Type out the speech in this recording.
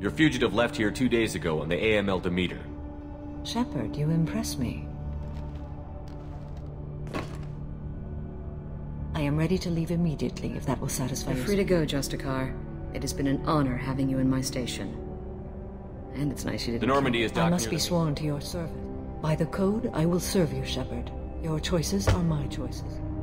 Your fugitive left here 2 days ago on the AML Demeter. Shepard, you impress me. I am ready to leave immediately, if that will satisfy you. You're free to go, Justicar. It has been an honor having you in my station. And it's nice you didn't... The Normandy is docked. I must be sworn to your service. By the code, I will serve you, Shepard. Your choices are my choices.